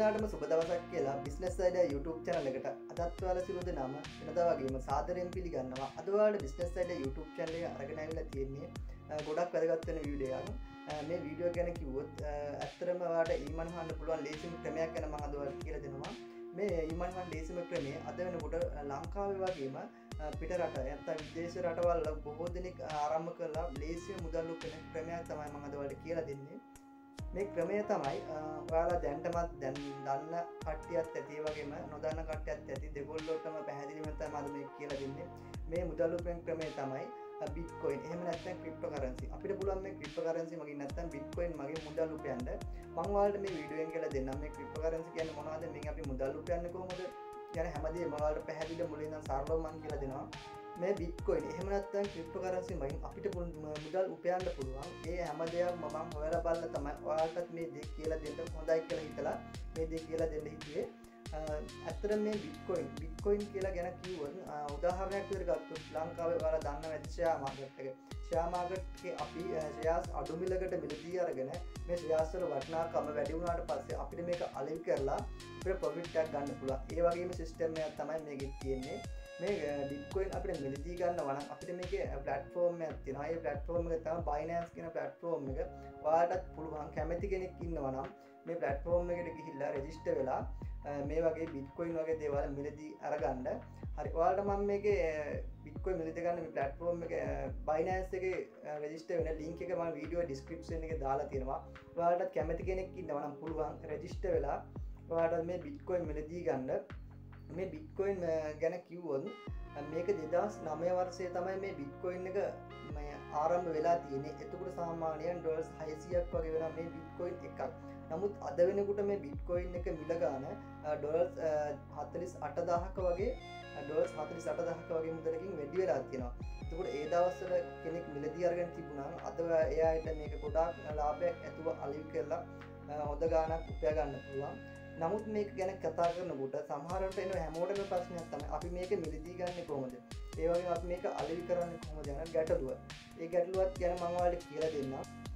දෙනාටම සුබ දවසක් කියලා බිස්නස් අයිඩියා YouTube channel එකට අදත් ඔයාලා සියලු දෙනාම වෙනදා වගේම සාදරයෙන් පිළිගන්නවා. අද ඔයාලට බිස්නස් අයිඩියා YouTube channel එක අරගෙන ආවිලා තියෙන්නේ ගොඩක් වැදගත් වෙන වීඩියෝ එකක්. මේ වීඩියෝ ගැන කිව්වොත් ඇත්තටම ඔයාලට ඊමන් හොයන්න පුළුවන් ලේසිම ක්‍රමයක් ගැන මම අද ඔයාලට කියලා දෙනවා. මේ ඊමන් හොයන ලේසිම ක්‍රමය අද වෙනකොට ලංකාවේ වගේම පිට රට නැත්නම් විදේශ රටවල් බොහෝ දෙනෙක් ආරම්භ කරලා ලේසිම මුදල් උපයන ක්‍රමයක් තමයි මම අද ඔයාලට කියලා දෙන්නේ. මේ ක්‍රමය තමයි ඔයාලා දැන්ටමත් දැන් දන්න කට්ටියත් ඇති වගේම නොදන්න කට්ටියත් ඇති දෙගොල්ලොටම පැහැදිලිවම තමයි අද මේක කියලා දෙන්නේ. මේ මුදල් උපයන ක්‍රමය තමයි බිට්කොයින්. එහෙම නැත්නම් ක්‍රිප්ටෝකරන්සි. අපිට පුළුවන් මේ ක්‍රිප්ටෝකරන්සි මගින් නැත්නම් බිට්කොයින් මගින් මුදල් උපයන්න. මම ඔයාලට මේ වීඩියෝ එකෙන් කියලා දෙන්නම් මේ ක්‍රිප්ටෝකරන්සි කියන්නේ මොනවද? මේක අපි මුදල් උපයන්නේ කොහොමද? කියන හැමදේම ඔයාලට පැහැදිලිව මුලින් ඉඳන් සරලව මම කියලා දෙනවා. මේ බිට්කොයින් එහෙම නැත්නම් ක්‍රිප්ටෝකරන්සි වලින් අපිට මුදල් උපයන්න පුළුවන්. ඒ හැම දෙයක්ම මම හොයලා බලලා තමයි ඔයාලටත් මේ දේ කියලා දෙන්න හොඳයි කියලා හිතලා මේ දේ කියලා දෙන්න හිතුවේ. ඇත්තට මේ බිට්කොයින් කියලා ගැන කිව්වොත් උදාහරණයක් විදිහට ගත්තොත් ලංකාවේ ඔයාලා දන්නවා ඇති ෂෙයා මාකට් එක. ෂෙයා මාකට් එකේ අපි ෂෙයාස් අඩු මිලකට මිලදී අරගෙන මේ ෂෙයාස් වල වටිනාකම වැඩි වුණාට පස්සේ අපිට මේක අලෙවි කරලා අපිට ප්‍රොෆිට් එකක් ගන්න පුළුවන්. ඒ වගේම සිස්ටම් එකක් තමයි මේකේ තියෙන්නේ. මේ බිට්කොයින් අපිට මිලදී ගන්නවා නම් අපිට මේකේ ප්ලැට්ෆෝම් එකක් තියෙනවා. ඒ ප්ලැට්ෆෝම් එක තමයි Binance කියන ප්ලැට්ෆෝම් එක. ඔයාලටත් පුළුවන් කැමති කෙනෙක් ඉන්නවා නම් මේ ප්ලැට්ෆෝම් එකට ගිහිල්ලා රෙජිස්ටර් වෙලා මේ වගේ බිට්කොයින් වගේ දේවල් මිලදී අරගන්න. හරි ඔයාලට මම මේකේ බිට්කොයින් මිලදී ගන්න මේ ප්ලැට්ෆෝම් එක Binance එකේ රෙජිස්ටර් වෙන ලින්ක් එක මම වීඩියෝ ඩිස්ක්‍රිප්ෂන් එකේ දාලා තියෙනවා. ඔයාලටත් කැමති කෙනෙක් ඉන්නවා නම් පුළුවන් රෙජිස්ටර් වෙලා ඔයාලට මේ බිට්කොයින් මිලදී ගන්න. මේ බිට්කොයින් ගැන කිව්වොත් මේක 2009 වර්ෂයේ තමයි මේ බිට්කොයින් එක ආරම්භ වෙලා තියෙන්නේ. එතකොට සාමාන්‍යයෙන් ඩොලර්ස් 600ක් වගේ වෙනවා මේ බිට්කොයින් එකක්. නමුත් අද වෙනකොට මේ බිට්කොයින් එක මිල ගන්න ඩොලර්ස් 48000ක වගේ ඩොලර්ස් 48000ක වගේ මුදලකින් වැඩි වෙලා තියෙනවා. එතකොට ඒ දවස්වල කෙනෙක් මිලදී අරගෙන තිබුණා නම් අද එයාට මේක ගොඩාක් ලාභයක් ඇතුව අලෙවි කරලා හොඳ ගාණක් උපයා ගන්න පුළුවන්. නමුත් මේක ගැන කතා කරනකොට සමහරවිට එන හැමෝටම ප්‍රශ්නයක් තමයි අපි මේක මිලදී ගන්නේ කොහොමද? ඒ වගේම අපි මේක අලෙවි කරන්නේ කොහොමද යන ගැටලුව. ඒ ගැටලුවත් ගැන මම ඔයාලට කියලා දෙන්නම්.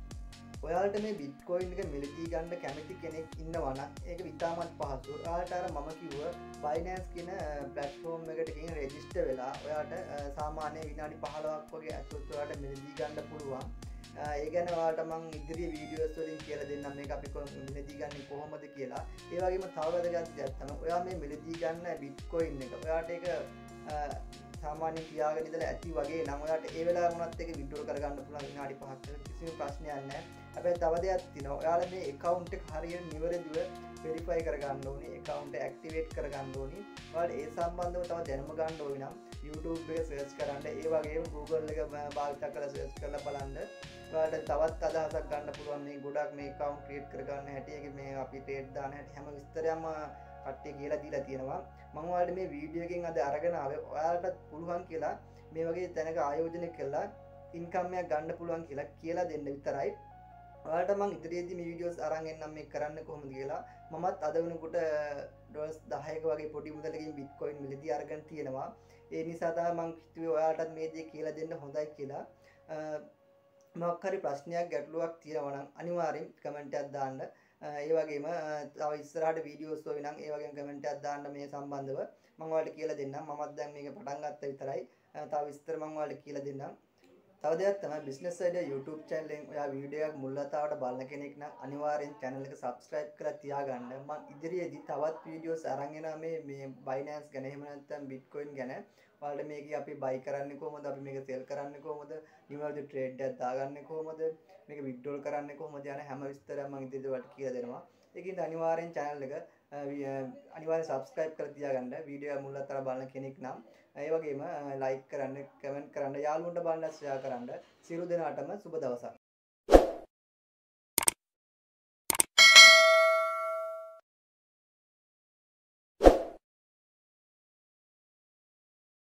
ඔයාලට මේ බිට්කොයින් එක මිලදී ගන්න කැමති කෙනෙක් ඉන්නවා නම් ඒක ඉතාමත් පහසුයි. ඔයාලට අර මම කිව්ව Binance කියන ප්ලැට්ෆෝම් එකට ගිහින් රෙජිස්ටර් වෙලා ඔයාලට සාමාන්‍ය විනාඩි 15ක් වගේ ඇතුළත ඔයාලට මිලදී ගන්න පුළුවන්. ඒ ගැන ඔයාලට මම ඉදිරියේ වීඩියෝස් වලින් කියලා දෙන්නම් මේක අපි මිලදී ගන්නේ කොහොමද කියලා. ඒ වගේම තව වැදගත් දෙයක් තමයි ඔයා මේ මිලදී ගන්න බිට්කොයින් එක ඔයාලට ඒක සාමාන්‍යයෙන් තියාගෙන ඉඳලා ඇති වගේ නම් ඔයාලට ඒ වෙලාව වුණත් ඒක විඩ්‍රෝ කරගන්න පුළුවන් විනාඩි 5ක් කිසිම ප්‍රශ්නයක් නැහැ. හැබැයි තව දෙයක් තියෙනවා. ඔයාලා මේ account එක හරියට නිවැරදිව verify කරගන්න ඕනේ. account එක activate කරගන්න ඕනේ. ඔයාලට ඒ සම්බන්ධව තව දැනුම ගන්න ඕනේ නම් YouTube එක search කරන්න. ඒ වගේම Google එක භාවිත කරලා search කරලා බලන්න. ඔයාලට තවත් අදහසක් ගන්න පුළුවන් මේ ගොඩක් මේ account create කරගන්න හැටි. ඒක මේ අපි trade දාන හැටි හැම විස්තරයක්ම කට්ටිය කියලා දීලා තියෙනවා. මම ඔයාලට මේ වීඩියෝ එකෙන් අද අරගෙන ආවේ ඔයාලටත් පුළුවන් කියලා මේ වගේ තැනක ආයෝජනය කළා ඉන්කම් එකක් ගන්න පුළුවන් කියලා දෙන්න විතරයි. ඔයාලට මම ඉදිරියේදී මේ වීඩියෝස් අරන් එන්නම් මේ කරන්න කොහොමද කියලා. මමත් අද වෙනකොට ඩොලර්ස් 10ක වගේ පොඩි මුදලකින් බිට්කොයින් මිලදී අරගෙන තියෙනවා. ඒ නිසා තමයි මම හිතුවේ ඔයාලටත් මේ දේ කියලා දෙන්න හොඳයි කියලා. මොකක් හරි ප්‍රශ්නයක් ගැටලුවක් තියෙනවා නම් අනිවාර්යෙන් කමෙන්ට් එකක් දාන්න. ඒ වගේම තව ඉස්සරහට වීඩියෝස් වල නම් ඒ වගේම කමෙන්ට් එකක් දාන්න මේ සම්බන්ධව මම ඔයාලට කියලා දෙන්නම්. මමත් දැන් මේක පටන් ගත්ත විතරයි. තව විස්තර මම ඔයාලට කියලා දෙන්නම්. තව දෙයක් තමයි බිස්නස් අයිඩියා YouTube channel එකෙන් ඔයා වීඩියෝ එකක් මුල්ලතාවට බලන කෙනෙක් නම් අනිවාර්යෙන් channel එක subscribe කරලා තියාගන්න. මම ඉදිරියේදී තවත් වීඩියෝස් අරන් එනවා මේ Binance ගැන එහෙම නැත්නම් Bitcoin ගැන. ඔයාලට මේක අපි buy කරන්නේ කොහොමද? අපි මේක sell කරන්නේ කොහොමද? නිවැරදි trade එකක් දාගන්නේ කොහොමද? මේක withdraw කරන්නේ කොහොමද යන හැම විස්තරයක්ම මම ඉදිරියට ඔයාලට කියලා දෙනවා. ඒකින්ද අනිවාර්යෙන් channel එක අනිවාර්යෙන් subscribe කරලා තියාගන්න. වීඩියෝ එක මුලතර බලන කෙනෙක් නම් ඒ වගේම like කරන්න, comment කරන්න, යාළුවන්ට බලන්න share කරන්න. සියලු දෙනාටම සුබ දවසක්.